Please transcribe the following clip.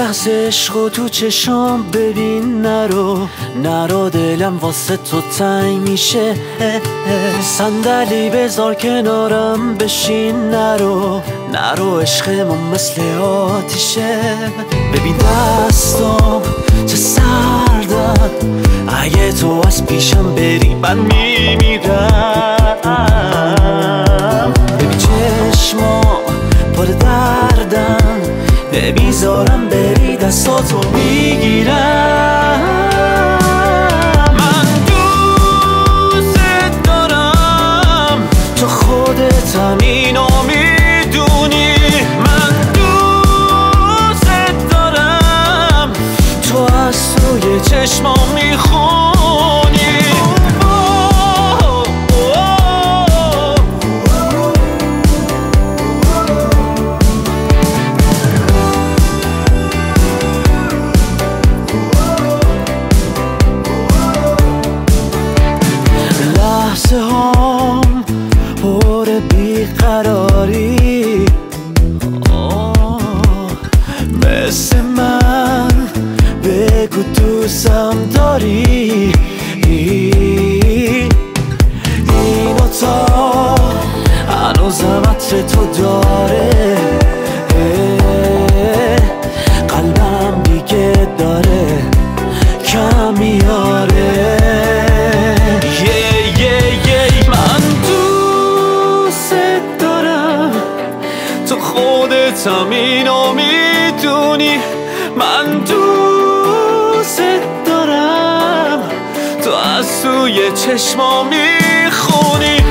لحظه عشقو تو چشام ببین، نرو دلم واسه تو تنگ میشه. صندلی بذار کنارم بشین، نرو عشقمون مثل آتیشه. ببین دستام چه سردن، اگه تو از پیشم بری من میمیرم. ببین چشمام پر دردن، نمیذارم بری دستاتو میگیرم. من دوست دارم، تو خودت همینو میدونی. من دوست دارم، تو از توی چشمام میخونی. لحظه هام پر بیقراری، مثل من بگو دوستم داری. این اتاق هنوزم عطر تو داره، قلبم دیگه داره کم میاره. من دوست دارم، تو خودت همینو میدونی. من دوست دارم، تو از توی چشمام میخونی.